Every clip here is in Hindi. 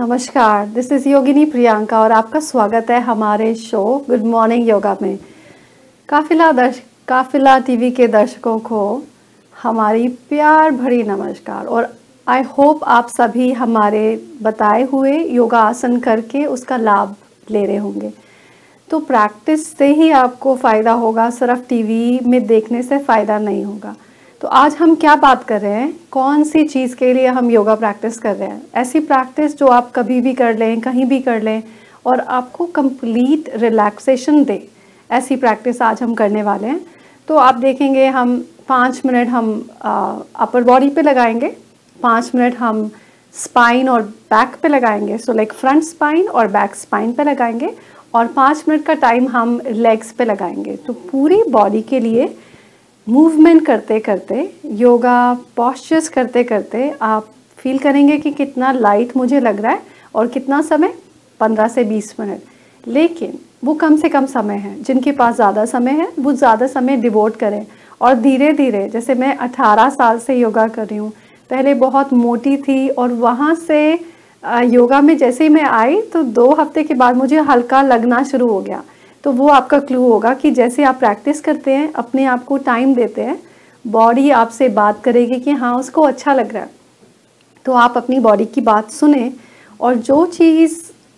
नमस्कार, दिस इज़ योगिनी प्रियंका और आपका स्वागत है हमारे शो गुड मॉर्निंग योगा में। काफिला टीवी के दर्शकों को हमारी प्यार भरी नमस्कार और आई होप आप सभी हमारे बताए हुए योगा आसन करके उसका लाभ ले रहे होंगे। तो प्रैक्टिस से ही आपको फ़ायदा होगा, सिर्फ टीवी में देखने से फ़ायदा नहीं होगा। तो आज हम क्या बात कर रहे हैं, कौन सी चीज़ के लिए हम योगा प्रैक्टिस कर रहे हैं। ऐसी प्रैक्टिस जो आप कभी भी कर लें, कहीं भी कर लें और आपको कंप्लीट रिलैक्सेशन दे, ऐसी प्रैक्टिस आज हम करने वाले हैं। तो आप देखेंगे हम 5 मिनट हम अपर बॉडी पे लगाएंगे, 5 मिनट हम स्पाइन और बैक पे लगाएंगे, सो लाइक फ्रंट स्पाइन और बैक स्पाइन पे लगाएंगे और 5 मिनट का टाइम हम लेग्स पे लगाएंगे। तो पूरी बॉडी के लिए मूवमेंट करते करते, योगा पॉस्चर्स करते करते आप फील करेंगे कि कितना लाइट मुझे लग रहा है और कितना समय 15 से 20 मिनट। लेकिन वो कम से कम समय है, जिनके पास ज़्यादा समय है वो ज़्यादा समय डिवोट करें और धीरे धीरे, जैसे मैं 18 साल से योगा कर रही हूँ, पहले बहुत मोटी थी और वहाँ से योगा में जैसे ही मैं आई तो 2 हफ्ते के बाद मुझे हल्का लगना शुरू हो गया। तो वो आपका क्लू होगा कि जैसे आप प्रैक्टिस करते हैं, अपने आप को टाइम देते हैं, बॉडी आपसे बात करेगी कि हाँ उसको अच्छा लग रहा है। तो आप अपनी बॉडी की बात सुने और जो चीज़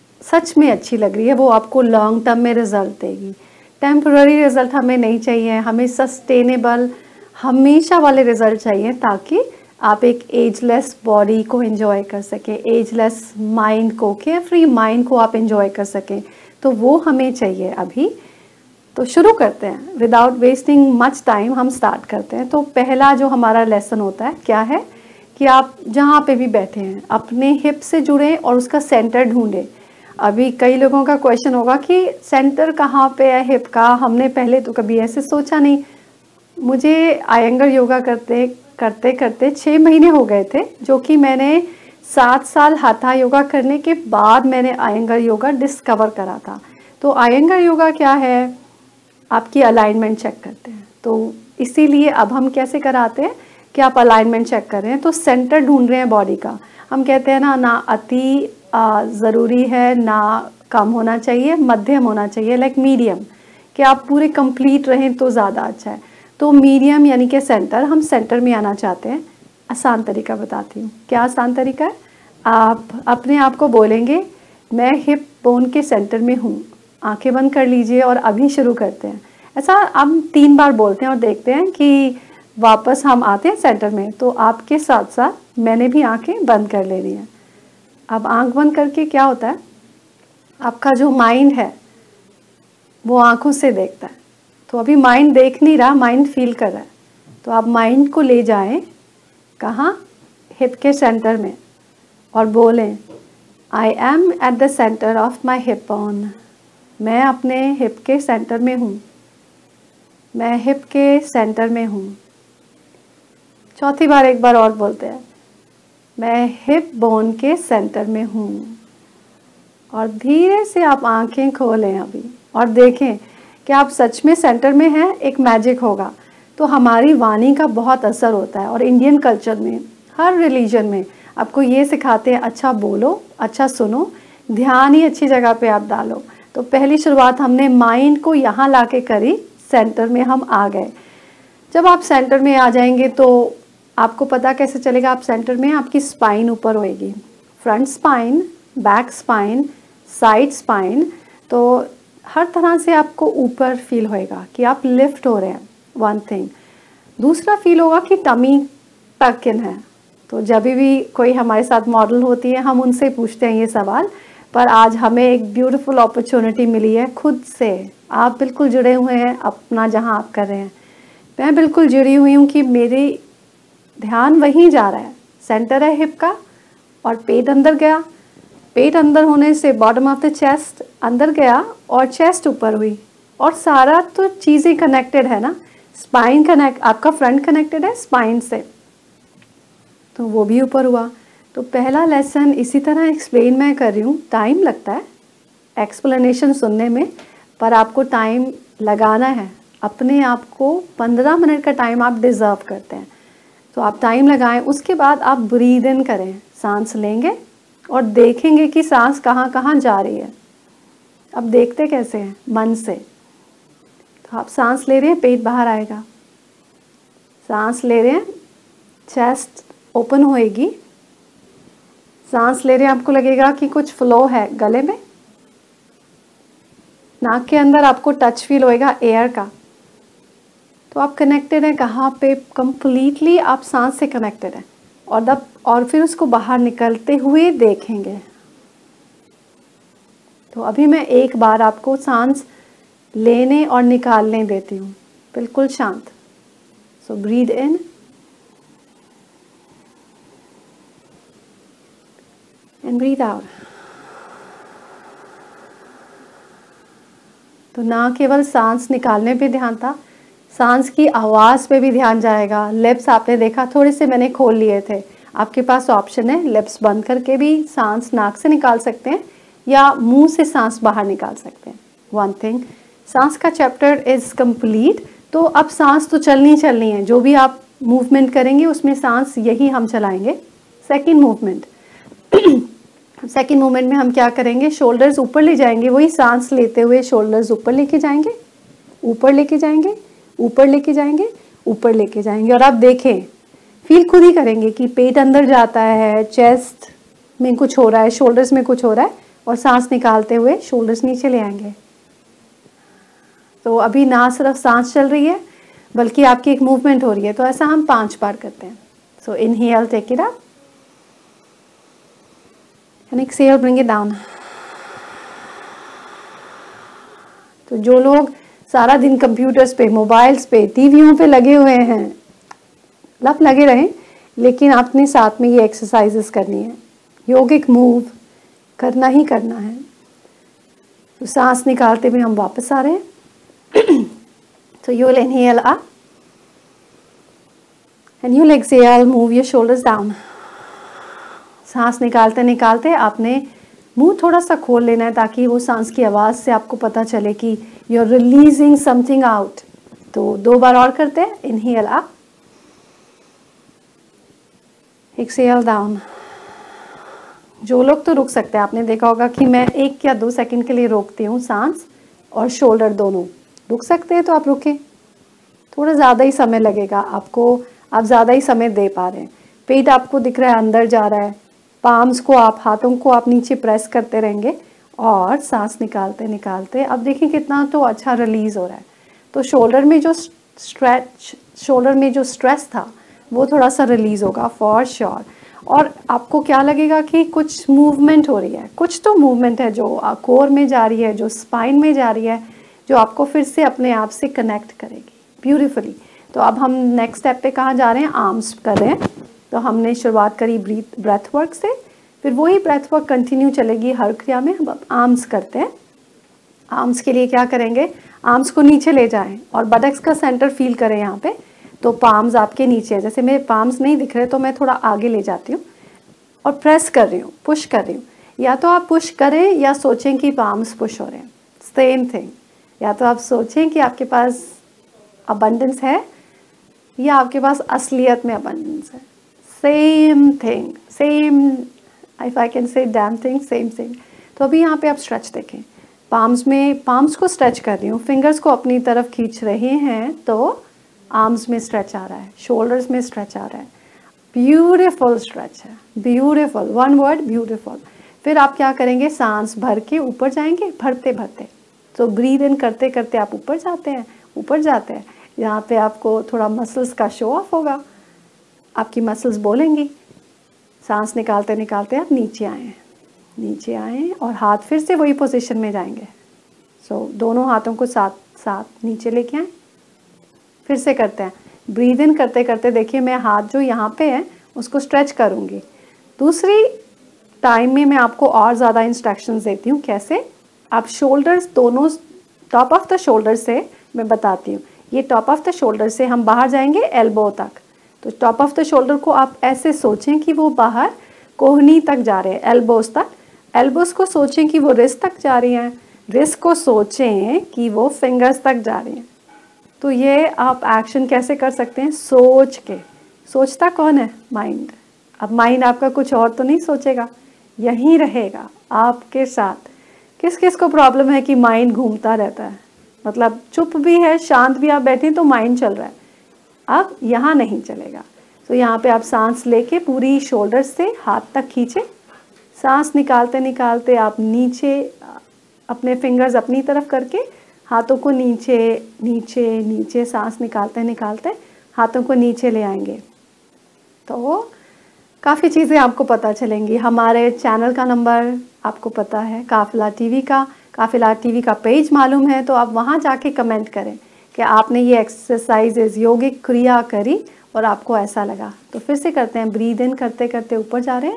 सच में अच्छी लग रही है वो आपको लॉन्ग टर्म में रिजल्ट देगी। टेम्पररी रिजल्ट हमें नहीं चाहिए, हमें सस्टेनेबल हमेशा वाले रिजल्ट चाहिए, ताकि आप एक एजलेस बॉडी को एंजॉय कर सकें, एजलेस माइंड को, केयर फ्री माइंड को आप एंजॉय कर सकें। तो वो हमें चाहिए अभी। तो शुरू करते हैं, विदाउट वेस्टिंग मच टाइम हम स्टार्ट करते हैं। तो पहला जो हमारा लेसन होता है क्या है कि आप जहाँ पे भी बैठे हैं अपने हिप से जुड़ें और उसका सेंटर ढूंढें। अभी कई लोगों का क्वेश्चन होगा कि सेंटर कहाँ पे है हिप का, हमने पहले तो कभी ऐसे सोचा नहीं। मुझे आयंगर योगा करते करते 6 महीने हो गए थे, जो कि मैंने 7 साल हाथा योगा करने के बाद मैंने आयंगर योगा डिस्कवर करा था। तो आयंगर योगा क्या है, आपकी अलाइनमेंट चेक करते हैं। तो इसीलिए अब हम कैसे कराते हैं कि आप अलाइनमेंट चेक कर रहे हैं, तो सेंटर ढूंढ रहे हैं बॉडी का। हम कहते हैं ना अति ज़रूरी है, ना कम होना चाहिए, मध्यम होना चाहिए, लाइक मीडियम, कि आप पूरे कंप्लीट रहें तो ज़्यादा अच्छा है। तो मीडियम यानी कि सेंटर, हम सेंटर में आना चाहते हैं। आसान तरीका बताती हूँ। क्या आसान तरीका है, आप अपने आप को बोलेंगे मैं हिप बोन के सेंटर में हूँ। आंखें बंद कर लीजिए और अभी शुरू करते हैं। ऐसा हम 3 बार बोलते हैं और देखते हैं कि वापस हम आते हैं सेंटर में। तो आपके साथ साथ मैंने भी आंखें बंद कर ले रही हैं। अब आंख बंद करके क्या होता है, आपका जो माइंड है वो आंखों से देखता है। तो अभी माइंड देख नहीं रहा, माइंड फील कर रहा है। तो आप माइंड को ले जाएं कहाँ, हिप के सेंटर में, और बोलें I am at the centre of my hip bone. मैं अपने हिप के सेंटर में हूँ, मैं हिप के सेंटर में हूँ। चौथी बार एक बार और बोलते हैं, मैं हिप बोन के सेंटर में हूँ। और धीरे से आप आंखें खोलें अभी और देखें कि आप सच में सेंटर में हैं। एक मैजिक होगा। तो हमारी वाणी का बहुत असर होता है और इंडियन कल्चर में, हर रिलीजन में आपको ये सिखाते हैं, अच्छा बोलो, अच्छा सुनो, ध्यान ही अच्छी जगह पे आप डालो। तो पहली शुरुआत हमने माइंड को यहाँ लाके करी, सेंटर में हम आ गए। जब आप सेंटर में आ जाएंगे तो आपको पता कैसे चलेगा आप सेंटर में, आपकी स्पाइन ऊपर होएगी, front spine, back spine, side spine. तो हर तरह से आपको ऊपर फील होएगा कि आप लिफ्ट हो रहे हैं, वन थिंग। दूसरा फील होगा कि टमी टक इन है। तो जब भी कोई हमारे साथ मॉडल होती है हम उनसे पूछते हैं ये सवाल, पर आज हमें एक ब्यूटीफुल अपॉर्चुनिटी मिली है खुद से। आप बिल्कुल जुड़े हुए हैं अपना जहां आप कर रहे हैं। मैं बिल्कुल जुड़ी हुई हूँ कि मेरी ध्यान वहीं जा रहा है, सेंटर है हिप का और पेट अंदर गया। पेट अंदर होने से बॉटम ऑफ द चेस्ट अंदर गया और चेस्ट ऊपर हुई। और सारा तो चीज़ें कनेक्टेड है ना, स्पाइन कनेक्ट, आपका फ्रंट कनेक्टेड है स्पाइन से, तो वो भी ऊपर हुआ। तो पहला लेसन इसी तरह एक्सप्लेन मैं कर रही हूँ। टाइम लगता है एक्सप्लेनेशन सुनने में, पर आपको टाइम लगाना है। अपने आप को 15 मिनट का टाइम आप डिज़र्व करते हैं, तो आप टाइम लगाएं। उसके बाद आप ब्रीद इन करें, सांस लेंगे और देखेंगे कि सांस कहाँ कहाँ जा रही है। अब देखते कैसे हैं? मन से। तो आप सांस ले रहे हैं, पेट बाहर आएगा। सांस ले रहे हैं, चेस्ट ओपन होएगी। सांस ले रहे हैं, आपको लगेगा कि कुछ फ्लो है गले में। नाक के अंदर आपको टच फील होएगा एयर का। तो आप कनेक्टेड हैं कहाँ पे? कंप्लीटली आप सांस से कनेक्टेड हैं। और फिर उसको बाहर निकलते हुए देखेंगे। तो अभी मैं एक बार आपको सांस लेने और निकालने देती हूँ, बिल्कुल शांत। So breathe in and breathe out. तो ना केवल सांस निकालने पे ध्यान था, सांस की आवाज़ पे भी ध्यान जाएगा। लिप्स आपने देखा थोड़े से मैंने खोल लिए थे। आपके पास ऑप्शन है लिप्स बंद करके भी सांस नाक से निकाल सकते हैं या मुंह से सांस बाहर निकाल सकते हैं। वन थिंग, सांस का चैप्टर इज़ कंप्लीट। तो अब सांस तो चलनी है, जो भी आप मूवमेंट करेंगे उसमें सांस यही हम चलाएंगे। सेकेंड मूवमेंट में हम क्या करेंगे? शोल्डर्स ऊपर ले जाएंगे। वही सांस लेते हुए शोल्डर्स ऊपर लेके जाएंगे, ऊपर लेके जाएंगे, ऊपर लेके जाएंगे, ऊपर लेके जाएंगे। और आप देखें, फील खुद ही करेंगे कि पेट अंदर जाता है, चेस्ट में कुछ हो रहा है, शोल्डर्स में कुछ हो रहा है। और सांस निकालते हुए शोल्डर्स नीचे ले आएंगे। तो अभी ना सिर्फ सांस चल रही है बल्कि आपकी एक मूवमेंट हो रही है। तो ऐसा हम 5 बार करते हैं। So inhale, take it up and exhale, bring it down. तो जो लोग सारा दिन कंप्यूटर्स पे, मोबाइल्स पे, टीवियों पे लगे हुए हैं, लगे रहें, लेकिन आपने साथ में ये एक्सरसाइजेस करनी है। योगिक मूव करना ही करना है। तो सांस निकालते हुए हम वापस आ रहे हैं। तो you will inhale up and you will exhale, move your shoulders down. सांस निकालते निकालते आपने मुंह थोड़ा सा खोल लेना है ताकि वो सांस की आवाज़ से आपको पता चले कि you are releasing something out. तो 2 बार और करते हैं। Inhale up, exhale down. जो लोग तो रुक सकते हैं, आपने देखा होगा कि मैं 1 या 2 सेकंड के लिए रोकती हूँ सांस और शोल्डर दोनों। रुक सकते हैं तो आप रुकें, थोड़ा ज़्यादा ही समय लगेगा आपको, आप ज़्यादा ही समय दे पा रहे हैं। पेट आपको दिख रहा है अंदर जा रहा है। पाम्स को आप, हाथों को आप नीचे प्रेस करते रहेंगे और सांस निकालते निकालते अब देखिए कितना तो अच्छा रिलीज़ हो रहा है। तो शोल्डर में जो स्ट्रेस था वो थोड़ा सा रिलीज़ होगा फॉर श्योर। और आपको क्या लगेगा कि कुछ मूवमेंट हो रही है, कुछ तो मूवमेंट है जो कोर में जा रही है, जो स्पाइन में जा रही है, जो आपको फिर से अपने आप से कनेक्ट करेगी ब्यूटीफुली। तो अब हम नेक्स्ट स्टेप पे कहाँ जा रहे हैं? आर्म्स कर रहे हैं। तो हमने शुरुआत करी ब्रेथ वर्क से, फिर वही ब्रेथ वर्क कंटिन्यू चलेगी हर क्रिया में। अब आर्म्स करते हैं। आर्म्स के लिए क्या करेंगे? आर्म्स को नीचे ले जाएं और बटक्स का सेंटर फील करें यहाँ पे। तो पाम्स आपके नीचे है। जैसे मेरे पाम्स नहीं दिख रहे तो मैं थोड़ा आगे ले जाती हूँ और प्रेस कर रही हूँ, पुश कर रही हूँ। या तो आप पुश करें या सोचें कि पाम्स पुश हो रहे हैं, सेम थिंग। या तो आप सोचें कि आपके पास अबंडेंस है या आपके पास असलियत में अबंडेंस है, same thing, same, if I can say damn thing, same thing. तो अभी यहाँ पे आप स्ट्रेच देखें। पाम्स को स्ट्रेच कर रही हूँ, फिंगर्स को अपनी तरफ खींच रहे हैं तो आर्म्स में स्ट्रेच आ रहा है, शोल्डर्स में स्ट्रेच आ रहा है। ब्यूटीफुल स्ट्रेच है, ब्यूटीफुल, वन वर्ड, ब्यूटीफुल। फिर आप क्या करेंगे? सांस भर के ऊपर जाएंगे, भरते भरते। तो ब्रीद इन करते करते आप ऊपर जाते हैं, ऊपर जाते हैं। यहाँ पे आपको थोड़ा मसल्स का शो ऑफ होगा, आपकी मसल्स बोलेंगी। सांस निकालते निकालते आप नीचे आएँ, नीचे आएँ और हाथ फिर से वही पोजीशन में जाएंगे। सो दोनों हाथों को साथ साथ नीचे लेके आएँ। फिर से करते हैं। ब्रीद इन करते करते देखिए मैं हाथ जो यहाँ पे है उसको स्ट्रेच करूँगी। दूसरी टाइम में मैं आपको और ज़्यादा इंस्ट्रक्शंस देती हूँ कैसे। आप शोल्डर्स दोनों, टॉप ऑफ द शोल्डर से मैं बताती हूँ। ये टॉप ऑफ द शोल्डर से हम बाहर जाएंगे एल्बो तक। तो टॉप ऑफ द शोल्डर को आप ऐसे सोचें कि वो बाहर कोहनी तक जा रहे हैं, एल्बोस तक। एल्बोस को सोचें कि वो रिस्ट तक जा रही हैं, रिस्ट को सोचें कि वो फिंगर्स तक जा रही हैं। तो ये आप एक्शन कैसे कर सकते हैं? सोच के। सोचता कौन है? माइंड। अब माइंड आपका कुछ और तो नहीं सोचेगा, यहीं रहेगा आपके साथ। किस किस को प्रॉब्लम है कि माइंड घूमता रहता है, मतलब चुप भी है, शांत भी आप बैठे तो माइंड चल रहा है, अब यहाँ नहीं चलेगा। तो यहाँ पे आप सांस लेके पूरी शोल्डर से हाथ तक खींचे, सांस निकालते निकालते आप नीचे अपने फिंगर्स अपनी तरफ करके हाथों को नीचे नीचे नीचे, सांस निकालते निकालते हाथों को नीचे ले आएंगे। तो काफ़ी चीज़ें आपको पता चलेंगी। हमारे चैनल का नंबर आपको पता है, काफिला टीवी का, काफिला टीवी का पेज मालूम है, तो आप वहाँ जाके कमेंट करें कि आपने ये एक्सरसाइजेज योगिक क्रिया करी और आपको ऐसा लगा। तो फिर से करते हैं, ब्रीद इन करते करते ऊपर जा रहे हैं,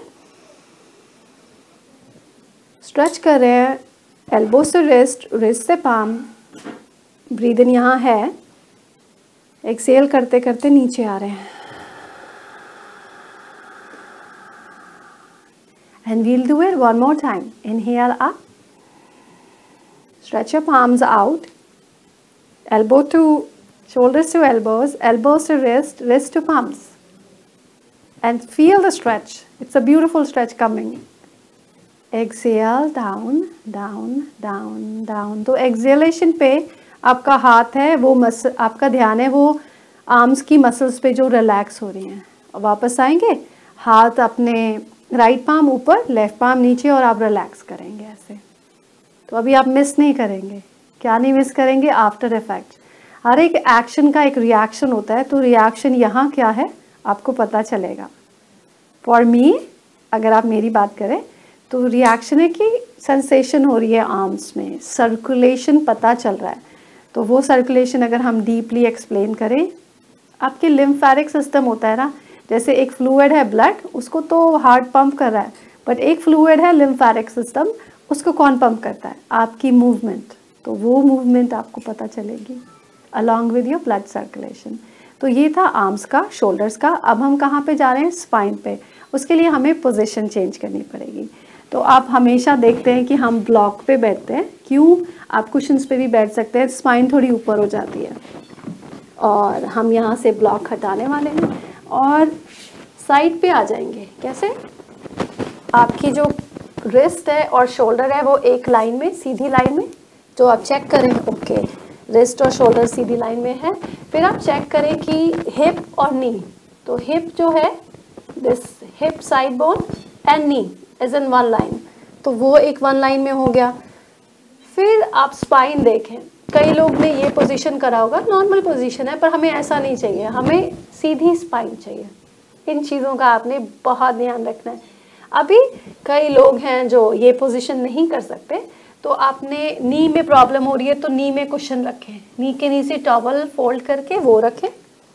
स्ट्रेच कर रहे हैं एल्बो से रिस्ट, रिस्ट से पाम, ब्रीद इन यहाँ है, एक्सेल करते करते नीचे आ रहे हैं। And we'll do it one more time. Inhale up, stretch your palms out, elbow to shoulders to elbows, elbows to wrist, wrist to palms, and feel the stretch. It's a beautiful stretch coming. Exhale down, down, down, down. तो exhalation पे आपका हाथ है वो आपका ध्यान है वो आर्म्स की मसल्स पे जो रिलैक्स हो रही हैं। वापस आएंगे, हाथ अपने राइट पाम ऊपर, लेफ्ट पाम नीचे, और आप रिलैक्स करेंगे ऐसे। तो अभी आप मिस नहीं करेंगे। क्या नहीं मिस करेंगे? After effect. हर एक एक्शन का एक रिएक्शन होता है, तो रिएक्शन यहाँ क्या है आपको पता चलेगा। फॉर मी, अगर आप मेरी बात करें तो रिएक्शन है कि सेंसेशन हो रही है आर्म्स में, सर्कुलेशन पता चल रहा है। तो वो सर्कुलेशन अगर हम डीपली एक्सप्लेन करें, आपके लिम्फेटिक सिस्टम होता है ना, जैसे एक फ्लूइड है ब्लड, उसको तो हार्ट पंप कर रहा है, बट एक फ्लूइड है लिम्फेटिक सिस्टम, उसको कौन पंप करता है? आपकी मूवमेंट। तो वो मूवमेंट आपको पता चलेगी along with your blood circulation. तो ये था आर्म्स का, शोल्डर्स का। अब हम कहाँ पे जा रहे हैं? स्पाइन पे। उसके लिए हमें पोजीशन चेंज करनी पड़ेगी। तो आप हमेशा देखते हैं कि हम ब्लॉक पे बैठते हैं, क्यों? आप कुशन्स पे भी बैठ सकते हैं, स्पाइन थोड़ी ऊपर हो जाती है। और हम यहाँ से ब्लॉक हटाने वाले हैं और साइड पे आ जाएंगे। कैसे? आपकी जो रिस्ट है और शोल्डर है वो एक लाइन में, सीधी लाइन में, जो आप चेक करें, ओके, रिस्ट और शोल्डर सीधी लाइन में है। फिर आप चेक करें कि हिप और नी, तो हिप जो है, this hip side bone and knee is in one line, तो वो एक वन लाइन में हो गया। फिर आप स्पाइन देखें, कई लोग ने ये पोजीशन करा होगा, नॉर्मल पोजीशन है, पर हमें ऐसा नहीं चाहिए, हमें सीधी स्पाइन चाहिए। इन चीज़ों का आपने बहुत ध्यान रखना है। अभी कई लोग हैं जो ये पोजीशन नहीं कर सकते, तो आपने नी में प्रॉब्लम हो रही है तो नी में कुशन रखें, नी के नीचे टॉवल फोल्ड करके वो रखें।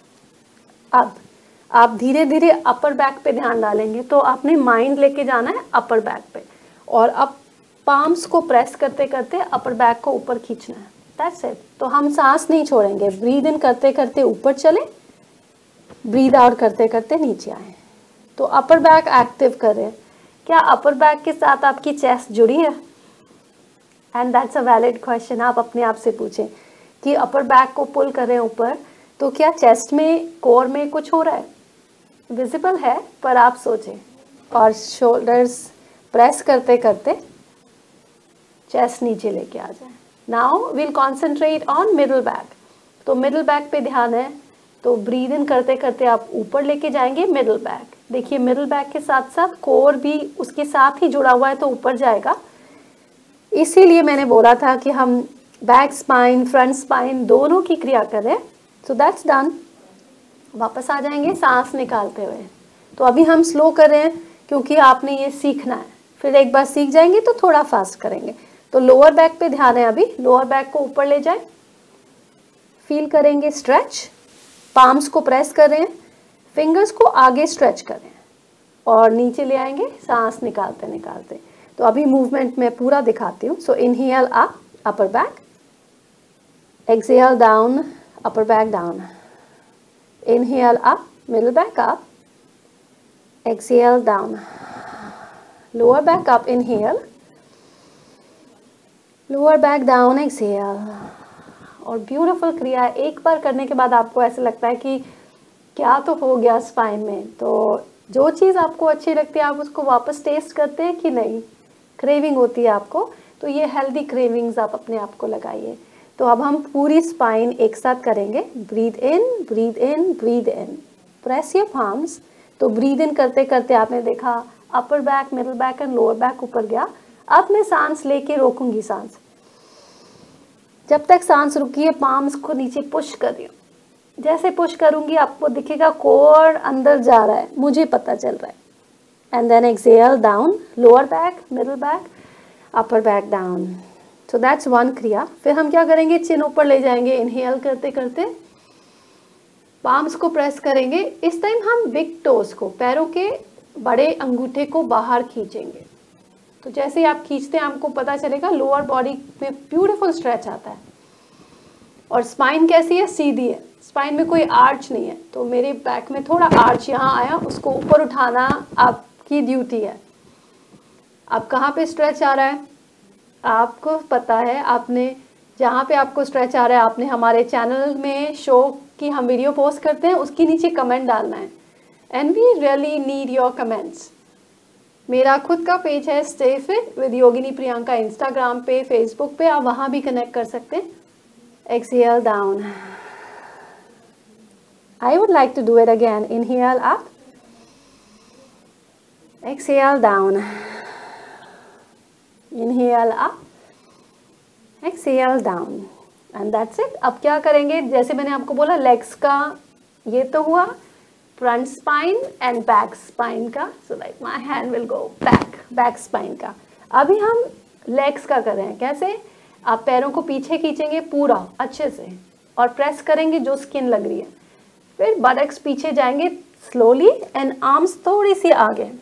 अब आप धीरे धीरे अपर बैक पे ध्यान डालेंगे, तो आपने माइंड लेके जाना है अपर बैक पे, और अब पाम्स को प्रेस करते करते अपर बैक को ऊपर खींचना है। That's it. तो हम सांस नहीं छोड़ेंगे, ब्रीद इन करते करते ऊपर चले, ब्रीद आउट करते करते नीचे आए। तो अपर बैक एक्टिव करें। क्या अपर बैक के साथ आपकी चेस्ट जुड़ी है? And that's a valid question. आप अपने आप से पूछें कि अपर बैक को पुल करें ऊपर, तो क्या चेस्ट में, कोर में कुछ हो रहा है? विजिबल है, पर आप सोचें। और शोल्डर्स प्रेस करते करते चेस्ट नीचे लेके आ जाए। Now will concentrate on middle back. तो मिडल बैक पे ध्यान है, तो ब्रीद इन करते करते आप ऊपर लेके जाएंगे मिडल बैक। देखिए मिडल बैक के साथ साथ कोर भी उसके साथ ही जुड़ा हुआ है, तो ऊपर जाएगा। इसीलिए मैंने बोला था कि हम बैक स्पाइन, फ्रंट स्पाइन दोनों की क्रिया करें। So that's done. वापस आ जाएंगे सांस निकालते हुए। तो अभी हम स्लो कर रहे हैं क्योंकि आपने ये सीखना है, फिर एक बार सीख जाएंगे तो थोड़ा फास्ट करेंगे। तो लोअर बैक पे ध्यान है, अभी लोअर बैक को ऊपर ले जाए, फील करेंगे स्ट्रेच, पाम्स को प्रेस कर रहे हैं, फिंगर्स को आगे स्ट्रेच कर रहे हैं और नीचे ले आएंगे सांस निकालते निकालते। तो अभी मूवमेंट मैं पूरा दिखाती हूँ। So inhale up, upper back, exhale down, upper back down, inhale up, middle back up, exhale down, lower back up, inhale, lower back down, exhale. और ब्यूटीफुल क्रिया है। एक बार करने के बाद आपको ऐसा लगता है कि क्या तो हो गया स्पाइन में। तो जो चीज़ आपको अच्छी लगती है आप उसको वापस टेस्ट करते हैं कि नहीं, क्रेविंग होती है आपको, तो ये हेल्दी क्रेविंग्स आप अपने आप को लगाइए। तो अब हम पूरी स्पाइन एक साथ करेंगे, breathe in breathe in breathe in, press your palms. तो ब्रीद इन करते करते आपने देखा upper back, middle back and lower back ऊपर गया। अब मैं सांस लेके रोकूंगी सांस, जब तक सांस रुकी है पाम्स को नीचे पुश कर रही हूँ। जैसे पुश करूंगी आपको दिखेगा कोर अंदर जा रहा है, मुझे पता चल रहा है। And then exhale down, lower back, middle back, upper back down. So that's one क्रिया। फिर हम क्या करेंगे, चिन ऊपर ले जाएंगे, इनहेल करते करते पाम्स को प्रेस करेंगे। इस टाइम हम बिग टोज को, पैरों के बड़े अंगूठे को बाहर खींचेंगे। तो जैसे ही आप खींचते हैं आपको पता चलेगा लोअर बॉडी में ब्यूटीफुल स्ट्रेच आता है। और स्पाइन कैसी है, सीधी है, स्पाइन में कोई आर्च नहीं है। तो मेरे बैक में थोड़ा आर्च यहाँ आया, उसको ऊपर उठाना आपकी ड्यूटी है। अब कहाँ पे स्ट्रेच आ रहा है आपको पता है, आपने जहाँ पे आपको स्ट्रेच आ रहा है आपने हमारे चैनल में शो की हम वीडियो पोस्ट करते हैं, उसके नीचे कमेंट डालना है। And we really need your comments. मेरा खुद का पेज है stay fit with Yogini Priyanka, Instagram पे, फेसबुक पे, आप वहाँ भी कनेक्ट कर सकते हैं। Exhale down, I would like to do it again. Inhale up, exhale down, inhale up, exhale down, and that's it. अब क्या करेंगे, जैसे मैंने आपको बोला लेग्स का ये तो हुआ, front spine and back spine का। So like my hand will go back spine का। अभी हम लेग्स का कर रहे हैं। कैसे, आप पैरों को पीछे खींचेंगे पूरा अच्छे से और प्रेस करेंगे जो स्किन लग रही है। फिर बटक्स पीछे जाएंगे स्लोली एंड आर्म्स थोड़ी सी आगे।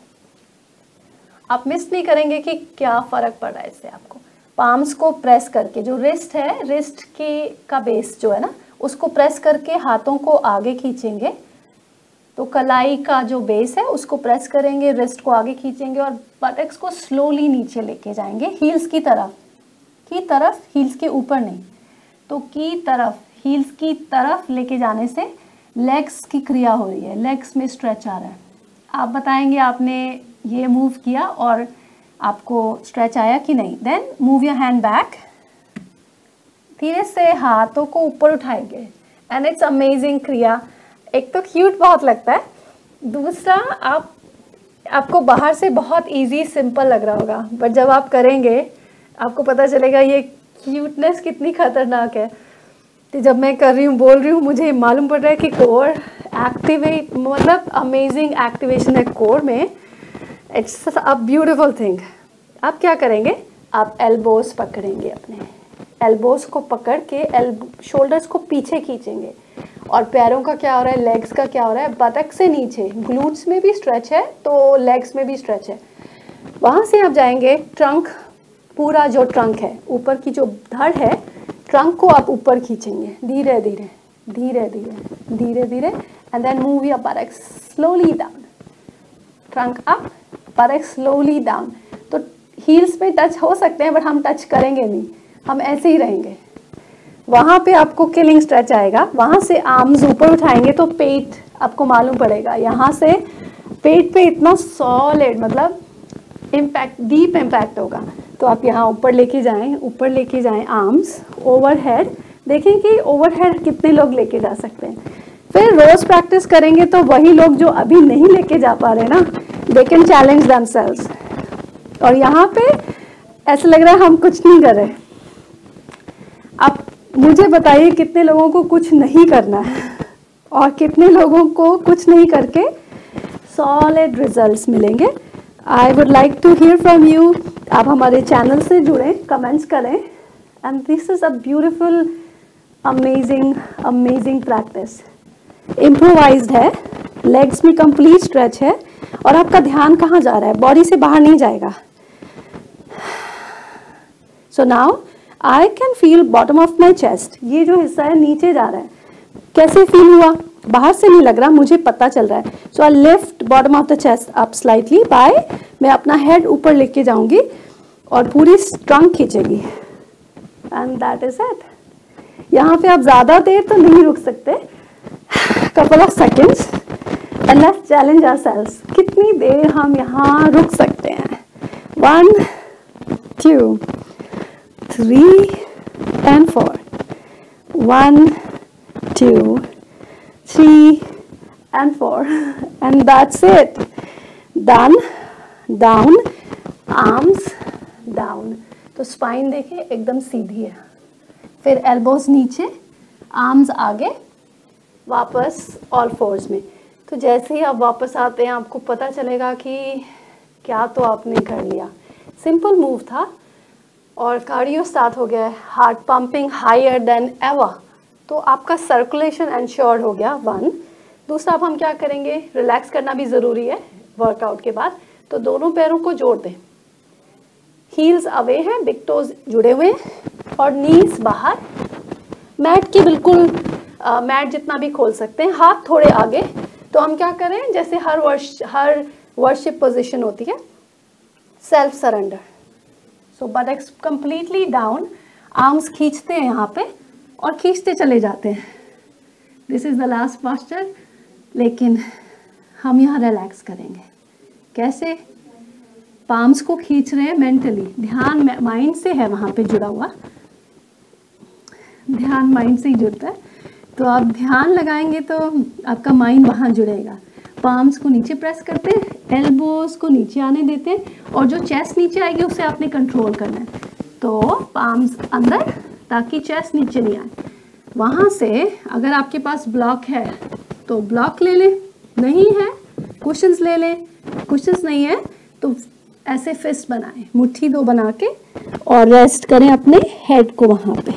आप मिस नहीं करेंगे कि क्या फर्क पड़ रहा है इससे आपको। पाम्स को प्रेस करके, जो रिस्ट है, रिस्ट का बेस जो है ना, उसको प्रेस करके हाथों को आगे खींचेंगे। तो कलाई का जो बेस है उसको प्रेस करेंगे, रिस्ट को आगे खींचेंगे और बटक्स को स्लोली नीचे लेके जाएंगे हील्स की तरफ, हील्स के ऊपर नहीं, तो हील्स की तरफ लेके जाने से लेग्स की क्रिया हो रही है, लेग्स में स्ट्रेच आ रहा है। आप बताएंगे आपने ये मूव किया और आपको स्ट्रेच आया कि नहीं। Then move your hand back, धीरे से हाथों को ऊपर उठाएंगे एंड इट्स अमेजिंग क्रिया। एक तो क्यूट बहुत लगता है, दूसरा आपको बाहर से बहुत इजी सिंपल लग रहा होगा, बट जब आप करेंगे आपको पता चलेगा ये क्यूटनेस कितनी खतरनाक है। तो जब मैं कर रही हूँ, बोल रही हूँ, मुझे मालूम पड़ रहा है कि कोर एक्टिवेट, मतलब अमेजिंग एक्टिवेशन है कोर में। It's a beautiful thing. अब क्या करेंगे, आप एल्बोस पकड़ेंगे, अपने एल्बोस को पकड़ के शोल्डर्स को पीछे खींचेंगे और पैरों का क्या हो रहा है, लेग्स का क्या हो रहा है, बटक से नीचे, ग्लूट्स में भी स्ट्रेच है तो लेग्स में भी स्ट्रेच है। वहाँ से आप जाएंगे ट्रंक, पूरा जो ट्रंक है, ऊपर की जो धड़ है, ट्रंक को आप ऊपर खींचेंगे धीरे धीरे धीरे धीरे धीरे धीरे and then move your buttocks slowly down, trunk up, buttocks slowly down. तो हील्स में टच हो सकते हैं बट हम टच करेंगे नहीं, हम ऐसे ही रहेंगे। वहाँ पे आपको किलिंग स्ट्रेच आएगा। वहाँ से आर्म्स ऊपर उठाएंगे तो पेट आपको मालूम पड़ेगा, यहाँ से पेट पे इतना सॉलिड, मतलब इम्पैक्ट, डीप इम्पैक्ट होगा। तो आप यहाँ ऊपर लेके जाएं आर्म्स ओवरहेड। देखें कि ओवरहेड कितने लोग लेके जा सकते हैं। फिर रोज प्रैक्टिस करेंगे तो वही लोग जो अभी नहीं लेके जा पा रहे ना, दे कैन चैलेंज देमसेल्व्स। और यहाँ पे ऐसा लग रहा है हम कुछ नहीं कर रहे। आप मुझे बताइए कितने लोगों को कुछ नहीं करना है और कितने लोगों को कुछ नहीं करके सॉलिड रिजल्ट्स मिलेंगे। I would like to hear from you. आप हमारे चैनल से जुड़ें, कमेंट्स करें। And this is a beautiful amazing practice. Improvised है, लेग्स में कंप्लीट स्ट्रेच है और आपका ध्यान कहाँ जा रहा है, बॉडी से बाहर नहीं जाएगा। So now I can feel bottom of my chest, ये जो हिस्सा है नीचे जा रहा है। कैसे फील हुआ, बाहर से नहीं लग रहा, मुझे पता चल रहा है। So I lift bottom of the chest up slightly by, मैं अपना हेड ऊपर लेके जाऊंगी और पूरी ट्रंक खींचेगी एंड दैट इज इट। यहाँ पे आप ज़्यादा देर तो नहीं रुक सकते, couple of seconds. And let's challenge ourselves. कितनी देर हम यहाँ रुक सकते हैं? 1, 2, 3 and 4. 1, 2, 3 and 4. And that's it. Done. Down. Arms down. तो स्पाइन देखिए एकदम सीधी है. फिर एल्बोज नीचे, आर्म्स आगे, वापस ऑल फोर्स में. तो जैसे ही आप वापस आते हैं आपको पता चलेगा कि क्या तो आपने कर लिया. सिंपल मूव था और कार्डियो स्टार्ट हो गया है. Heart pumping higher than ever. तो आपका सर्कुलेशन एंश्योर्ड हो गया. 1. दूसरा अब हम क्या करेंगे, रिलैक्स करना भी ज़रूरी है वर्कआउट के बाद. तो दोनों पैरों को जोड़ दें. हील्स अवे हैं, बिग टोज जुड़े हुए हैं और नीज बाहर. मैट की बिल्कुल मैट जितना भी खोल सकते हैं. हाथ थोड़े आगे. तो हम क्या करें, जैसे हर वर्शिप पोजीशन होती है, self surrender. So buttocks completely down. Arms खींचते हैं यहाँ पे और खींचते चले जाते हैं. This is the last posture. लेकिन हम यहाँ रिलैक्स करेंगे. कैसे? पाम्स को खींच रहे हैं मेंटली. ध्यान माइंड से है वहाँ पे जुड़ा हुआ. ध्यान माइंड से ही जुड़ता है. तो आप ध्यान लगाएंगे तो आपका माइंड वहाँ जुड़ेगा. पाम्स को नीचे प्रेस करते हैं, एल्बोज को नीचे आने देते हैं और जो चेस्ट नीचे आएगी उसे आपने कंट्रोल करना है. तो पाम्स अंदर ताकि चेस्ट नीचे नहीं आए. वहाँ से अगर आपके पास ब्लॉक है तो ब्लॉक ले लें, नहीं है कुशन्स ले लें. कुशन्स नहीं है तो ऐसे फिस्ट बनाएं, मुट्ठी 2 बना के और रेस्ट करें अपने हेड को वहाँ पे.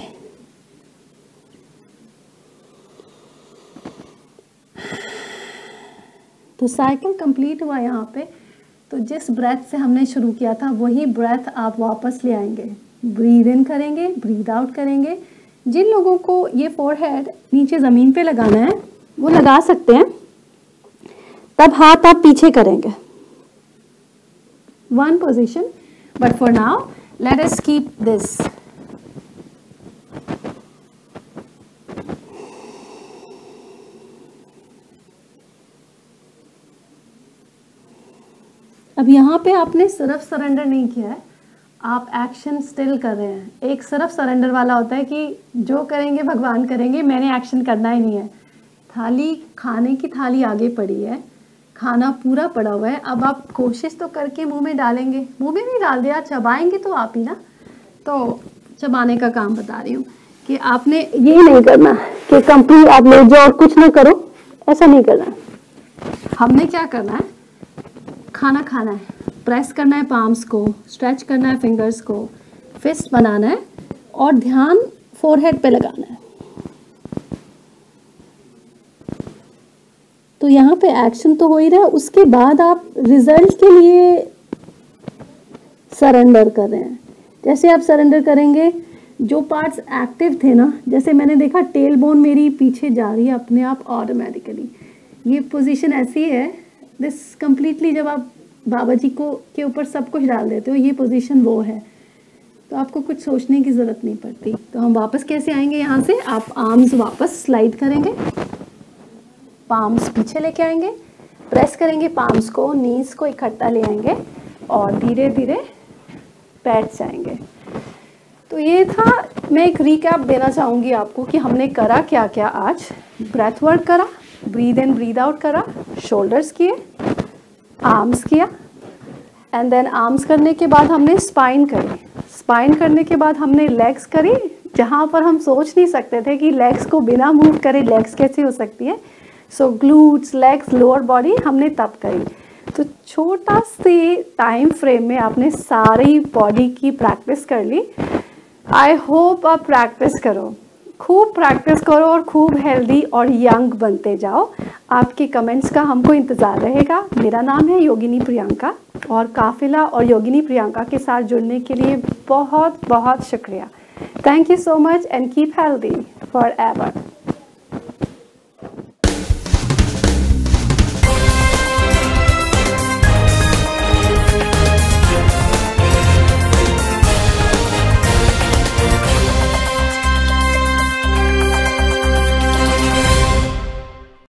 तो साइकिल कंप्लीट हुआ यहाँ पे. तो जिस ब्रेथ से हमने शुरू किया था वही ब्रेथ आप वापस ले आएंगे. ब्रीद इन करेंगे, ब्रीद आउट करेंगे. जिन लोगों को ये फोरहेड नीचे ज़मीन पे लगाना है वो लगा सकते हैं. तब हाथ आप पीछे करेंगे. 1 position, but for now let us keep this. अब यहाँ पे आपने सिर्फ सरेंडर नहीं किया है, आप एक्शन स्टिल कर रहे हैं. एक सिर्फ सरेंडर वाला होता है कि जो करेंगे भगवान करेंगे, मैंने एक्शन करना ही नहीं है. थाली, खाने की थाली आगे पड़ी है, खाना पूरा पड़ा हुआ है. अब आप कोशिश तो करके मुंह में डालेंगे. मुंह में नहीं डाल दिया, चबाएंगे तो आप ही ना. तो चबाने का काम बता रही हूँ कि आपने ये नहीं करना कि कंप्लीट आप ले जाओ और कुछ ना करो. ऐसा नहीं करना. हमने क्या करना है, खाना खाना है, प्रेस करना है पाम्स को, स्ट्रेच करना है फिंगर्स को, फिस्ट बनाना है और ध्यान फोरहेड पे लगाना है. तो यहाँ पे एक्शन तो हो ही रहा है. उसके बाद आप रिजल्ट के लिए सरेंडर कर रहे हैं. जैसे आप सरेंडर करेंगे, जो पार्ट्स एक्टिव थे ना, जैसे मैंने देखा टेल बोन मेरी पीछे जा रही है अपने आप ऑटोमेटिकली. ये पोजीशन ऐसी है, दिस कंप्लीटली जब आप बाबा जी को के ऊपर सब कुछ डाल देते हो, ये पोजीशन वो है. तो आपको कुछ सोचने की ज़रूरत नहीं पड़ती. तो हम वापस कैसे आएंगे यहाँ से, आप आर्म्स वापस स्लाइड करेंगे, पाम्स पीछे लेके आएंगे, प्रेस करेंगे पाम्स को, नीज को इकट्ठा ले आएंगे और धीरे धीरे बैठ जाएंगे. तो ये था. मैं एक रिकैप देना चाहूँगी आपको कि हमने करा क्या क्या आज. ब्रेथ वर्क करा, ब्रीद इन ब्रीद आउट करा, शोल्डर्स किए, आर्म्स किया, एंड देन आर्म्स करने के बाद हमने स्पाइन करी. स्पाइन करने के बाद हमने लेग्स करी, जहाँ पर हम सोच नहीं सकते थे कि लेग्स को बिना मूव करे लेग्स कैसे हो सकती है. So glutes, legs, lower body हमने तब करी. तो छोटा सी टाइम फ्रेम में आपने सारी बॉडी की प्रैक्टिस कर ली. आई होप आप प्रैक्टिस करो, खूब प्रैक्टिस करो और खूब हेल्दी और यंग बनते जाओ. आपके कमेंट्स का हमको इंतज़ार रहेगा. मेरा नाम है योगिनी प्रियंका और काफिला और योगिनी प्रियंका के साथ जुड़ने के लिए बहुत बहुत शुक्रिया. Thank you so much and keep healthy for ever.